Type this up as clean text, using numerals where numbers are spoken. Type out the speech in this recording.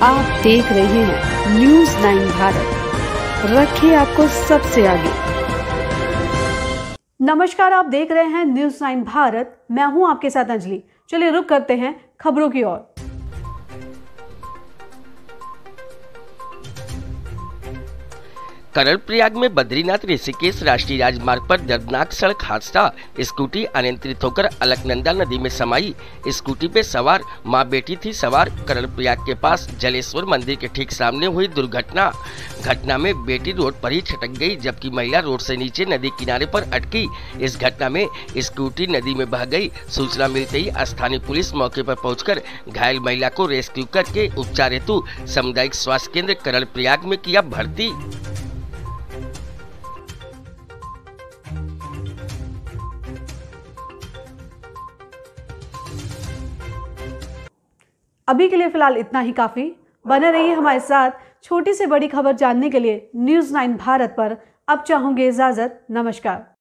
आप देख रहे हैं न्यूज़ 9 भारत, रखिए आपको सबसे आगे। नमस्कार, आप देख रहे हैं न्यूज़ 9 भारत। मैं हूं आपके साथ अंजलि। चलिए रुक करते हैं खबरों की ओर। कर्णप्रयाग में बद्रीनाथ ऋषिकेश राष्ट्रीय राजमार्ग पर दर्दनाक सड़क हादसा। स्कूटी अनियंत्रित होकर अलकनंदा नदी में समाई। स्कूटी पे सवार मां बेटी थी सवार। कर्णप्रयाग के पास जलेश्वर मंदिर के ठीक सामने हुई घटना में बेटी रोड पर ही छटक गई, जबकि महिला रोड से नीचे नदी किनारे पर अटकी। इस घटना में स्कूटी नदी में बह गई। सूचना मिलते ही स्थानीय पुलिस मौके पर पहुंचकर घायल महिला को रेस्क्यू करके उपचार हेतु सामुदायिक स्वास्थ्य केंद्र कर्णप्रयाग में किया भर्ती। अभी के लिए फिलहाल इतना ही काफी। बने रहिए हमारे साथ। छोटी से बड़ी खबर जानने के लिए न्यूज़ 9 भारत पर अब चाहूंगी इजाजत। नमस्कार।